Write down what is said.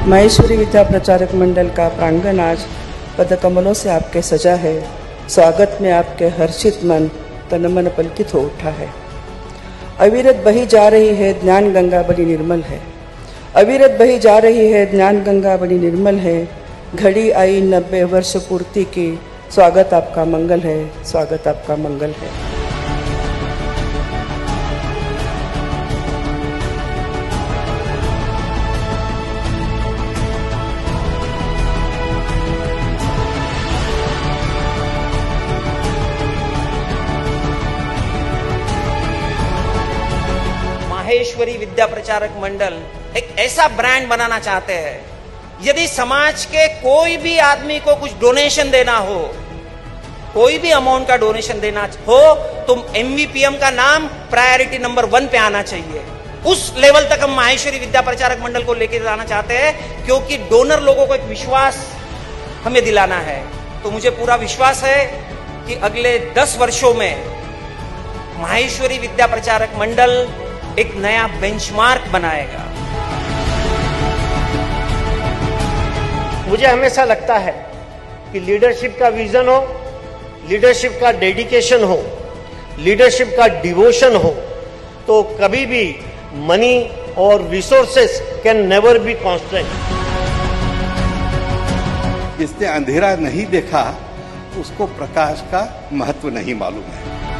माहेश्वरी विद्या प्रचारक मंडल का प्रांगण आज पदकमलों से आपके सजा है। स्वागत में आपके हर्षित मन तन मन पुलकित हो उठा है। अविरत बही जा रही है ज्ञान गंगा बड़ी निर्मल है। अविरत बही जा रही है ज्ञान गंगा बड़ी निर्मल है। घड़ी आई 90 वर्ष पूर्ति की। स्वागत आपका मंगल है, स्वागत आपका मंगल है। माहेश्वरी विद्या प्रचारक मंडल एक ऐसा ब्रांड बनाना चाहते हैं, यदि समाज के कोई भी आदमी को कुछ डोनेशन देना हो, कोई भी अमाउंट का डोनेशन देना हो, तो एमवीपीएम का नाम प्रायोरिटी नंबर 1 पे आना चाहिए। उस लेवल तक हम माहेश्वरी विद्या प्रचारक मंडल को लेकर जाना चाहते हैं, क्योंकि डोनर लोगों को एक विश्वास हमें दिलाना है। तो मुझे पूरा विश्वास है कि अगले 10 वर्षों में माहेश्वरी विद्या प्रचारक मंडल एक नया बेंचमार्क बनाएगा। मुझे हमेशा लगता है कि लीडरशिप का विजन हो, लीडरशिप का डेडिकेशन हो, लीडरशिप का डिवोशन हो, तो कभी भी मनी और resources can never be constant. जिसने अंधेरा नहीं देखा उसको प्रकाश का महत्व नहीं मालूम है।